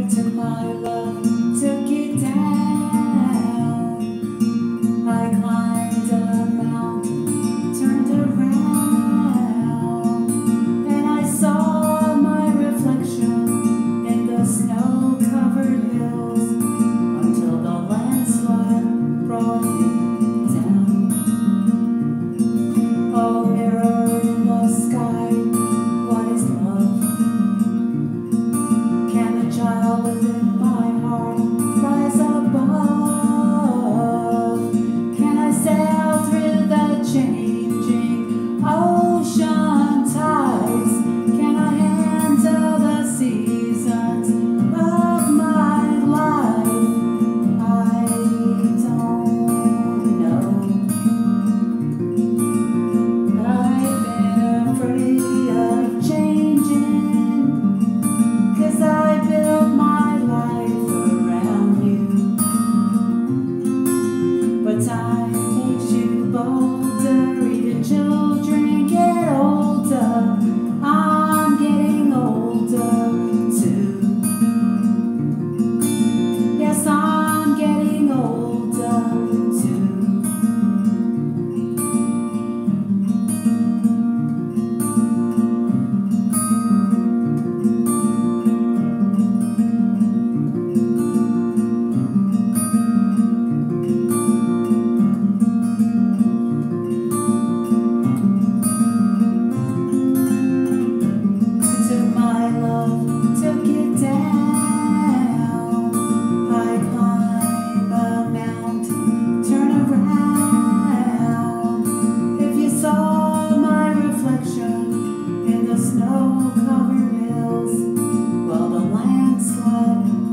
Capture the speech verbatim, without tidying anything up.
took my love, took it down. I climbed a mountain, turned around, and I saw my reflection in the snow-covered hills until the landslide brought me down. Oh, mirror in the sky, what is love? Can the child within my heart rise above? Can I sail through the changing ocean tides? Can I handle the seasons of my life? I don't know. I've been afraid of changing, 'cause I built my life around you. But time makes you bolder, even children get older. I'm getting older too. Yes, I'm getting older too. Took it down. I climb a mountain, turn around. If you saw my reflection in the snow-covered hills, well, the landslide